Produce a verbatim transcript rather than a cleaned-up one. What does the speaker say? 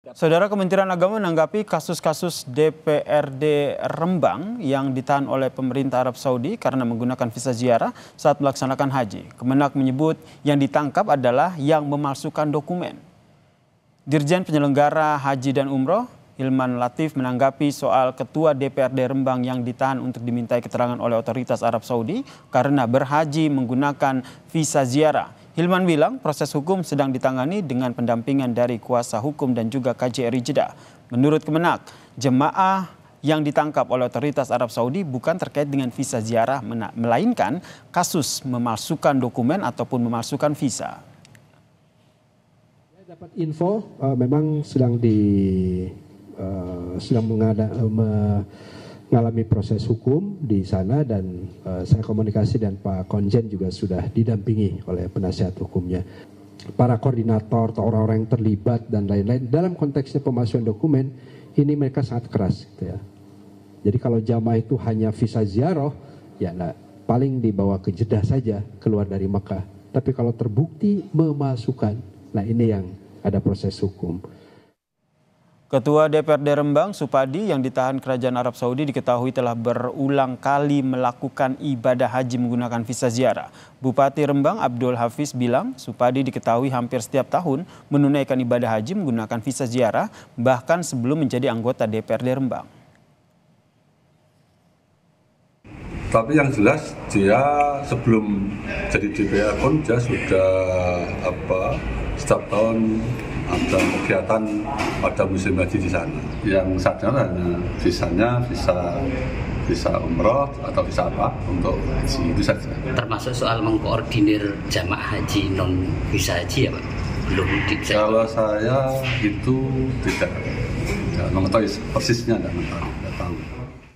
Saudara, Kementerian Agama menanggapi kasus-kasus D P R D Rembang yang ditahan oleh pemerintah Arab Saudi karena menggunakan visa ziarah saat melaksanakan haji. Kemenak menyebut yang ditangkap adalah yang memalsukan dokumen. Dirjen Penyelenggara Haji dan Umroh, Hilman Latif, menanggapi soal Ketua D P R D Rembang yang ditahan untuk dimintai keterangan oleh otoritas Arab Saudi karena berhaji menggunakan visa ziarah. Hilman bilang proses hukum sedang ditangani dengan pendampingan dari kuasa hukum dan juga K J R I Jeddah. Menurut Kemenak, jemaah yang ditangkap oleh otoritas Arab Saudi bukan terkait dengan visa ziarah, melainkan kasus memalsukan dokumen ataupun memalsukan visa. Saya dapat info uh, memang sedang di uh, sedang mengada, uh, mengalami proses hukum di sana, dan uh, saya komunikasi dan Pak Konjen juga sudah didampingi oleh penasihat hukumnya. Para koordinator atau orang-orang yang terlibat dan lain-lain dalam konteksnya pemalsuan dokumen ini mereka sangat keras, gitu ya. Jadi kalau jamaah itu hanya visa ziarah, ya nah, paling dibawa ke Jeddah saja keluar dari Mekah. Tapi kalau terbukti memalsukan, nah ini yang ada proses hukum. Ketua D P R D Rembang, Supadi, yang ditahan Kerajaan Arab Saudi diketahui telah berulang kali melakukan ibadah haji menggunakan visa ziarah. Bupati Rembang, Abdul Hafiz, bilang Supadi diketahui hampir setiap tahun menunaikan ibadah haji menggunakan visa ziarah, bahkan sebelum menjadi anggota D P R D Rembang. Tapi yang jelas dia sebelum jadi D P R pun dia sudah apa setiap tahun ada kegiatan pada musim haji di sana. Yang sadar hanya visanya visa visa umroh atau visa apa untuk haji, itu saja. Termasuk soal mengkoordinir jamaah haji non visa haji ya Pak? Belum dicek. Kalau saya itu tidak, tidak mengetahui persisnya, tidak tahu.